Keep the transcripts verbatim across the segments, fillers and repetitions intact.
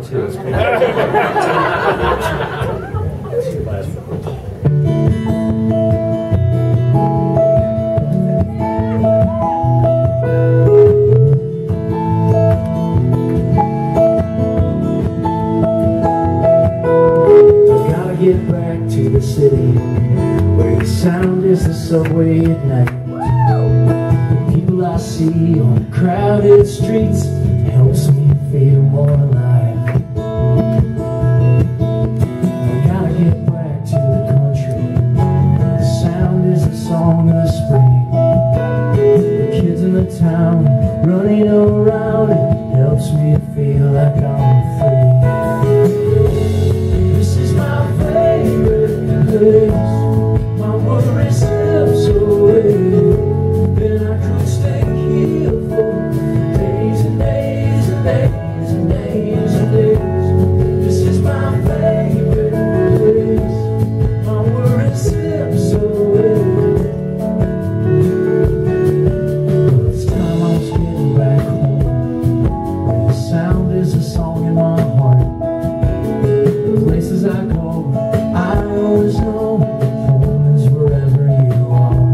too. It's cool. Get back to the city where the sound is the subway at night. The people I see on crowded streets helps me feel more alive. I gotta get back to the country where the sound is the song of spring. The kids in the town running around, it helps me feel like I'm free. My worry slips away, and I could stay here for days and days and days and days and days. This is my favorite place. My worry slips away. Well, it's time I was getting back home, where the sound is a song in my heart. The places I go, I always know home is wherever you are.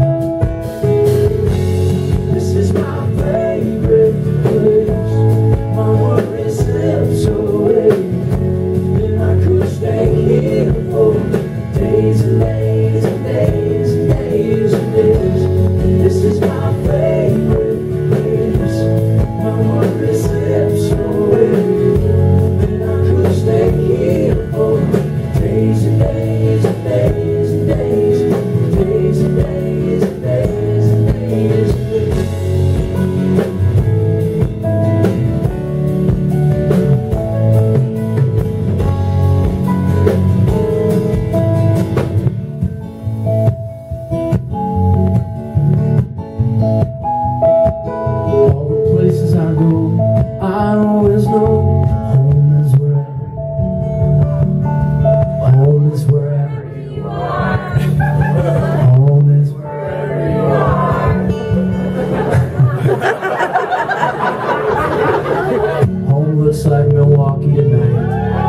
This is my favorite place. My worry slips away, and I could stay here for days and days and days and days and days. This is my favorite place. My worry slips away, and I could stay here for days and days and days and days and days and days and days and days. All the places I go, I always know home is wherever. Home is wherever you are. Home is wherever you are. Home looks like Milwaukee tonight.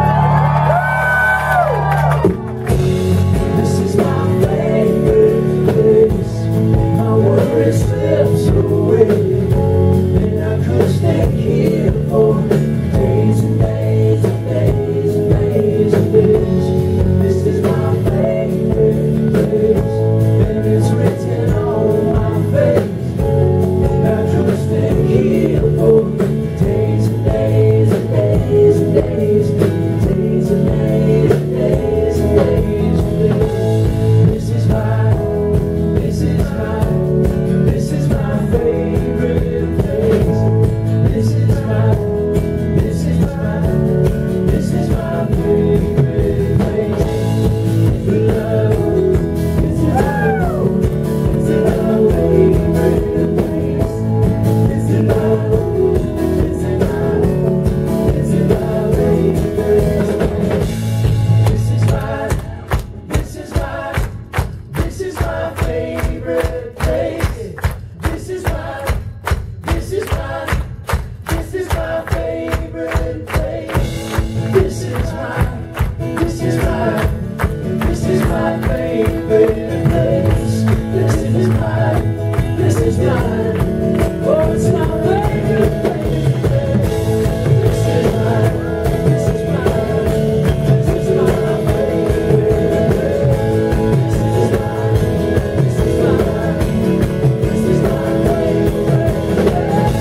This is my favorite place. My worry slips away, and I could stay here for days and days and days and days and days. This is my favorite place, and it's written on my face. I could stay here for days and days and days and days, days and days and days and days and days. This is my, this is my, this is my favorite place. This is my, this is my, this is my favorite place. This is my, this is my, this is my favorite place. This is my, this is my, this is my favorite place. This is my, this is my, this is my favorite place. This is my, this is my, this is my favorite place. This is my, this is my, this is my favorite place. This is my, this is mine. Oh, it's my favorite place. This is my, this is my, this is my favorite place. This is my, this is my, this is my favorite place.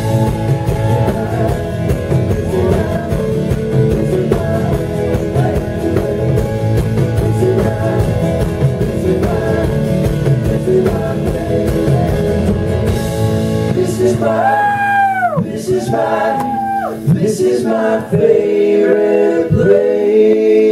This is my, this is my, this is my favorite place.